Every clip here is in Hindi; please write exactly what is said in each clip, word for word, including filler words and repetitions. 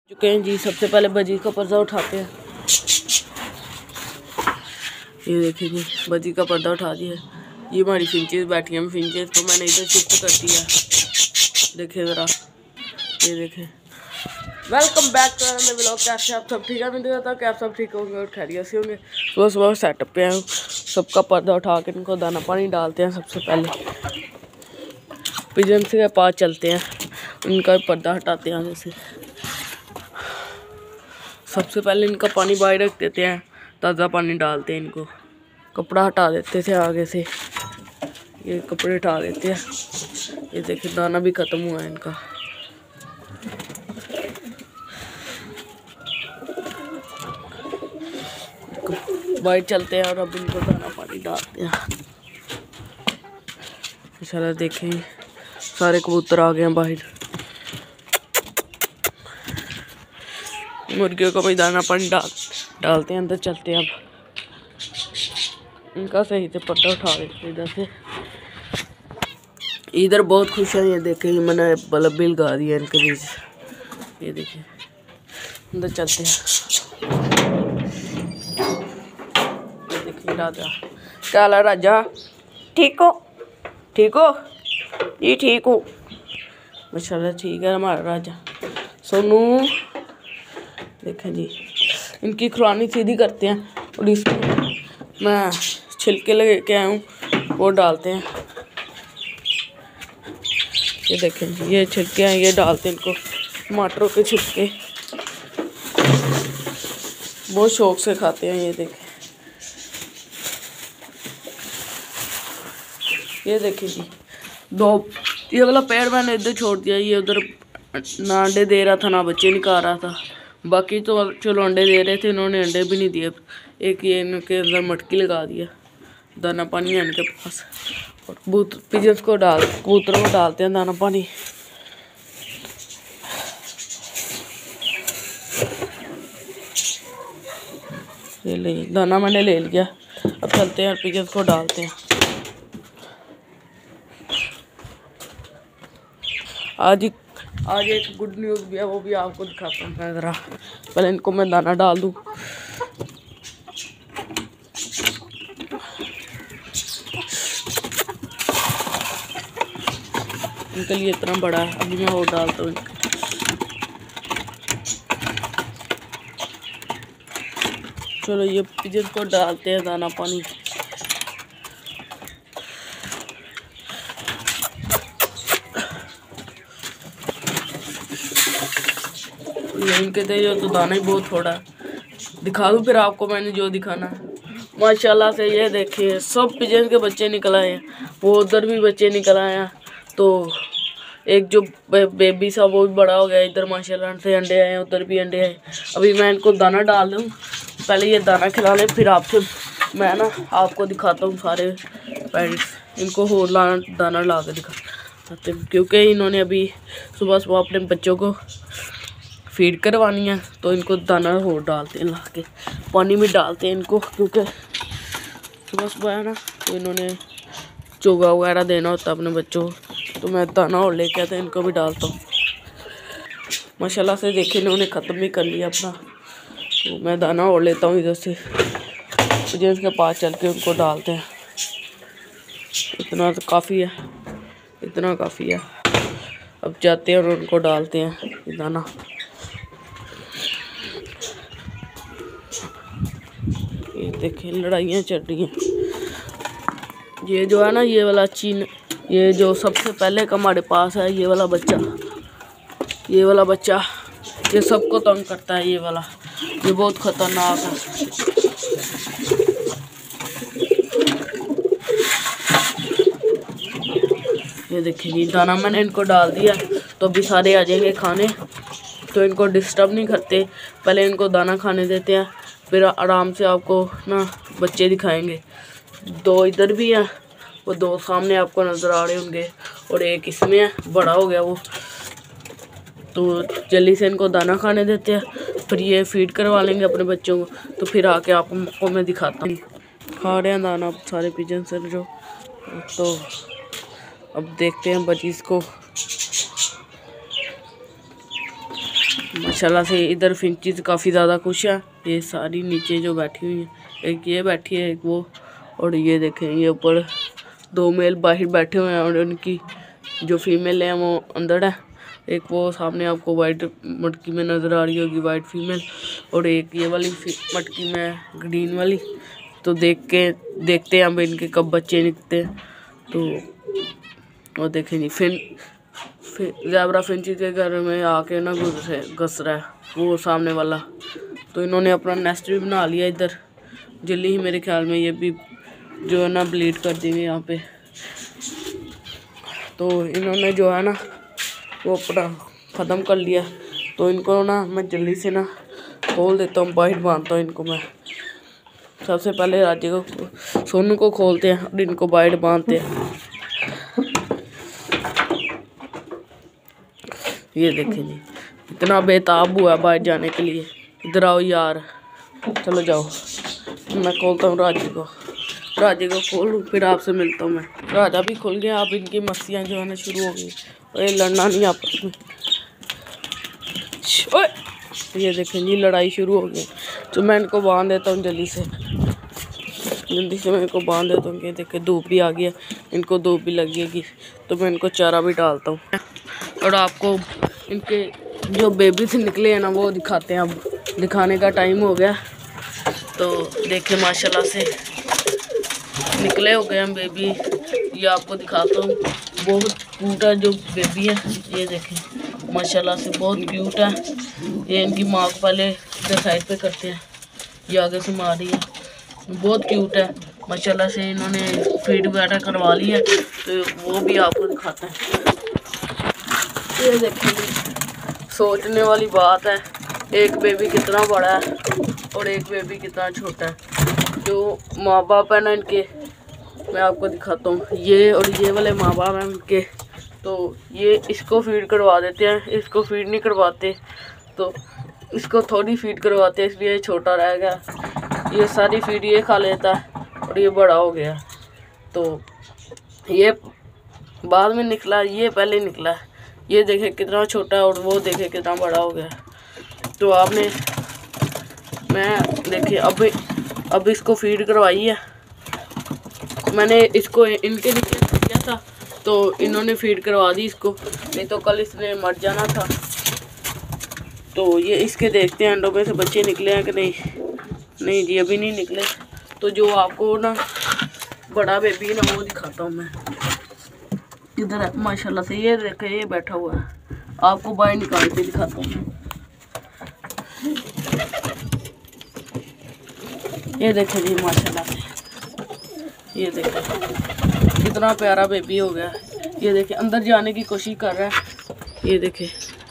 चुके हैं जी। सबसे पहले बजी का पर्दा उठाते हैं। ये देखिए जी, बजी का पर्दा उठा दिया। ये हमारी फिंचेस बैठी हैं, फिंचेस तो मैंने इधर शिफ्ट कर दिया। देखिए ज़रा, ये देखें। Welcome back to another vlog. कैसे आप सब ठीक है? मैं देखता हूँ कि आप सब ठीक होंगे और खैरियत से होंगे। सुबह सुबह सेटअप पे आए, सबका पर्दा उठा के इनको दाना पानी डालते हैं। सबसे पहले पिजन के पास चलते हैं, उनका पर्दा हटाते हैं आगे से। सबसे पहले इनका पानी बाहर रख देते हैं, ताज़ा पानी डालते हैं इनको। कपड़ा हटा देते थे आगे से, ये कपड़े हटा देते हैं। ये देखिए दाना भी ख़त्म हुआ है इनका। बाहर चलते हैं और अब इनको दाना पानी डालते हैं। इंशाल्लाह देखें, सारे कबूतर आ गए हैं बाहर। मुर्गियों को भी दाना पानी डाल डालते हैं। अंदर चलते हैं अब। इनका सही से पर्दा उठा देते इधर से। इधर बहुत खुश है। ये देखें, मैंने बल्ब भी लगा दिया इनके बीच। ये देखिए, अंदर चलते हैं। ये देखिए राजा, क्या हाल है राजा? ठीक हो? ठीक हो जी? ठीक हो माशाल्लाह, ठीक है हमारा राजा। सोनू देखें जी, इनकी खुरानी सीधी करते हैं और इसमें मैं छिलके लगे के आया हूँ, वो डालते हैं। ये देखें जी, ये छिलके हैं, ये डालते हैं इनको। टमाटरों के छिलके बहुत शौक से खाते हैं। ये देखें, ये देखिए जी, दो ये वाला पेड़ मैंने इधर छोड़ दिया। ये उधर ना अंडे दे रहा था ना बच्चे निकाल रहा था। बाकी तो चलो अंडे दे रहे थे, इन्होंने अंडे भी नहीं दिए। एक ये इनके अंदर मटकी लगा दिया, दाना पानी है इनके पास। और कबूतर पिजन्स को डाल कबूतरों को डालते हैं दाना पानी। ये ले दाना मैंने ले लिया। अब चलते हैं और पिजन्स को डालते हैं। आज आज एक गुड न्यूज़ भी है, वो भी आपको दिखाता हूँ मैं ज़रा। पहले इनको मैं दाना डाल दूँ। इनके लिए इतना बड़ा है, अभी मैं वो डालता हूँ। चलो ये पिजन को डालते हैं दाना पानी। इनके तेज तो दाना ही बहुत थोड़ा है। दिखा दूँ फिर आपको मैंने जो दिखाना है। माशाल्लाह से ये देखिए, सब पिजन के बच्चे निकल आए हैं। वो उधर भी बच्चे निकल आए हैं। तो एक जो बेबी सा वो भी बड़ा हो गया। इधर माशाल्लाह से अंडे आए हैं, उधर भी अंडे आए। अभी मैं इनको दाना डाल दूँ, पहले ये दाना खिला ले, फिर आपसे मैं ना आपको दिखाता हूँ सारे पेरेंट्स। इनको हो दाना ला के दिखाते, क्योंकि इन्होंने अभी सुबह सुबह अपने बच्चों को फीड करवानी है। तो इनको दाना हो डालते हैं, ला के पानी में डालते हैं इनको, क्योंकि सुबह सुबह है ना, तो इन्होंने चोगा वगैरह देना होता है अपने बच्चों को। तो मैं दाना और लेके आता इनको भी डालता हूँ। माशाल्लाह से देखिए, इन्होंने ख़त्म भी कर लिया अपना। तो मैं दाना और लेता हूँ इधर से, मुझे इसके पास चल के उनको डालते हैं। इतना तो काफ़ी है, इतना काफ़ी है। अब जाते हैं और उनको डालते हैं दाना। ये देखिए, लड़ाइयाँ चल रही हैं। ये जो है ना, ये वाला चीन, ये जो सबसे पहले का हमारे पास है, ये वाला बच्चा, ये वाला बच्चा ये सबको तंग करता है। ये वाला ये बहुत खतरनाक है। ये देखिए जी, दाना मैंने इनको डाल दिया, तो अभी सारे आ जाएंगे खाने। तो इनको डिस्टर्ब नहीं करते, पहले इनको दाना खाने देते हैं, फिर आराम से आपको ना बच्चे दिखाएंगे। दो इधर भी हैं, वो दो सामने आपको नज़र आ रहे होंगे, और एक इसमें है, बड़ा हो गया वो। तो जल्दी से इनको दाना खाने देते हैं, फिर ये फीड करवा लेंगे अपने बच्चों को। तो फिर आके आपको मैं दिखाता हूँ। खा रहे हैं दाना सारे पिजन से जो। तो अब देखते हैं बजीज को। माशाल्लाह से इधर फिंचीज काफ़ी ज़्यादा खुश है। ये सारी नीचे जो बैठी हुई हैं, एक ये बैठी है, एक वो, और ये देखें ये ऊपर दो मेल बाहर बैठे हुए हैं और उनकी जो फीमेल है वो अंदर है। एक वो सामने आपको वाइट मटकी में नज़र आ रही होगी, वाइट फीमेल, और एक ये वाली मटकी में ग्रीन वाली। तो देख के देखते हैं अब इनके कब बच्चे निकलते हैं। तो और देखें जी फिर फिर ज़ेबरा फिंची के घर में आके ना घुस घुस रहा है वो सामने वाला। तो इन्होंने अपना नेस्ट भी बना लिया इधर। जल्दी ही मेरे ख्याल में ये भी जो है ना ब्लीड कर देंगे यहाँ पे। तो इन्होंने जो है ना वो अपना ख़त्म कर लिया। तो इनको ना मैं जल्दी से ना खोल देता हूँ, बाहर बांधता हूँ इनको। मैं सबसे पहले राजे को सोनू को खोलते हैं और इनको बाहर बांधते हैं। ये देखें जी इतना बेताब हुआ बाहर जाने के लिए। इधर आओ यार, चलो जाओ। मैं खोलता हूँ राजे को, राजे को खोलूँ फिर आपसे मिलता हूँ मैं। राजा भी खुल गया। अब इनकी मस्तियाँ जो है ना शुरू हो गई। और ये लड़ना नहीं आपस में। ओए ये देखें जी लड़ाई शुरू हो गई। तो मैं इनको बांध देता हूँ जल्दी से, जल्दी से मैं इनको बांध देता हूँ। ये देखें धूप भी आ गया, इनको धूप भी लगेगी। तो मैं इनको चारा भी डालता हूँ और आपको इनके जो बेबी से निकले हैं ना वो दिखाते हैं। अब दिखाने का टाइम हो गया। तो देखें माशाल्लाह से निकले हो गए हम बेबी। ये आपको दिखाता हूँ, बहुत क्यूट है जो बेबी है। ये देखें माशाल्लाह से बहुत क्यूट है। ये इनकी माँ को पहले इधर साइड पे करते हैं, ये आगे से मार रही है। बहुत क्यूट है माशाल्लाह से। इन्होंने फीड वगैरह करवा ली है तो वो भी आपको दिखाते हैं। ये देखें सोचने वाली बात है, एक बेबी कितना बड़ा है और एक बेबी कितना छोटा है। जो माँ बाप है ना इनके, मैं आपको दिखाता हूँ। ये और ये वाले माँ बाप हैं इनके। तो ये इसको फीड करवा देते हैं, इसको फीड नहीं करवाते। तो इसको थोड़ी फीड करवाते हैं, इसलिए छोटा रह गया। ये सारी फीड ये खा लेता है और ये बड़ा हो गया। तो ये बाद में निकला, ये पहले निकला। ये देखे कितना छोटा है और वो देखे कितना बड़ा हो गया। तो आपने मैं देखिए अब अब इसको फीड करवाई है मैंने। इसको इनके लिए किया था तो इन्होंने फीड करवा दी इसको, नहीं तो कल इसने मर जाना था। तो ये इसके देखते हैं अंडों में से बच्चे निकले हैं कि नहीं। नहीं जी अभी नहीं निकले। तो जो आपको ना बड़ा बेबी ना वो दिखाता हूँ मैं। इधर है माशाल्लाह से। ये देखे ये बैठा हुआ है, आपको बाहर निकाल के दिखाता हूँ। ये देखे जी माशाल्लाह से, ये देखे कितना प्यारा बेबी हो गया। ये देखे अंदर जाने की कोशिश कर रहा है। ये देखे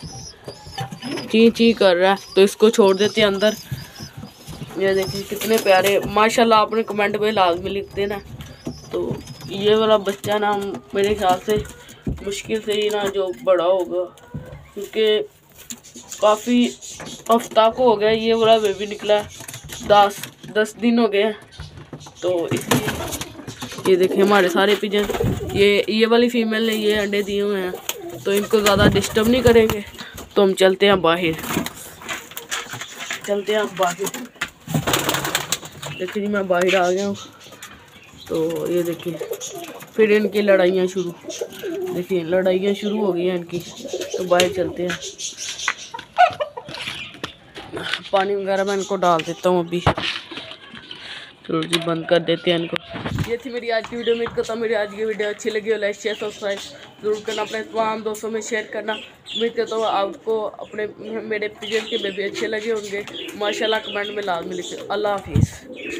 ची ची कर रहा है। तो इसको छोड़ देते हैं अंदर। ये देखिए कितने प्यारे माशाल्लाह। आपने कमेंट में लाजमी लिख देना। तो ये वाला बच्चा ना मेरे ख्याल से मुश्किल से ही ना जो बड़ा होगा, क्योंकि काफ़ी हफ्ता को हो गया ये वाला बेबी निकला। दस दस दिन हो गए। तो इसलिए ये देखें हमारे सारे पिजन, ये ये वाली फीमेल ने ये अंडे दिए हुए हैं। तो इनको ज़्यादा डिस्टर्ब नहीं करेंगे। तो हम चलते हैं बाहर, चलते हैं बाहर। देखिए जी मैं बाहर आ गया हूँ। तो ये देखिए फिर इनकी लड़ाइयाँ शुरू, देखिए लड़ाइयाँ शुरू हो गई हैं इनकी। तो बाहर चलते हैं, पानी वगैरह मैं इनको डाल देता हूँ अभी। चलो जी बंद कर देते हैं इनको। ये थी मेरी आज की वीडियो। उम्मीद करता हूँ मेरी आज की वीडियो अच्छी लगी हो। लाइक शेयर सब्सक्राइब जरूर करना, अपने तमाम दोस्तों में शेयर करना। उम्मीद करता हूँ आपको अपने मेरे पिजन के बेबी अच्छे लगे होंगे। माशाल्लाह कमेंट में लाजमी लिखिए। अल्लाह हाफिज़।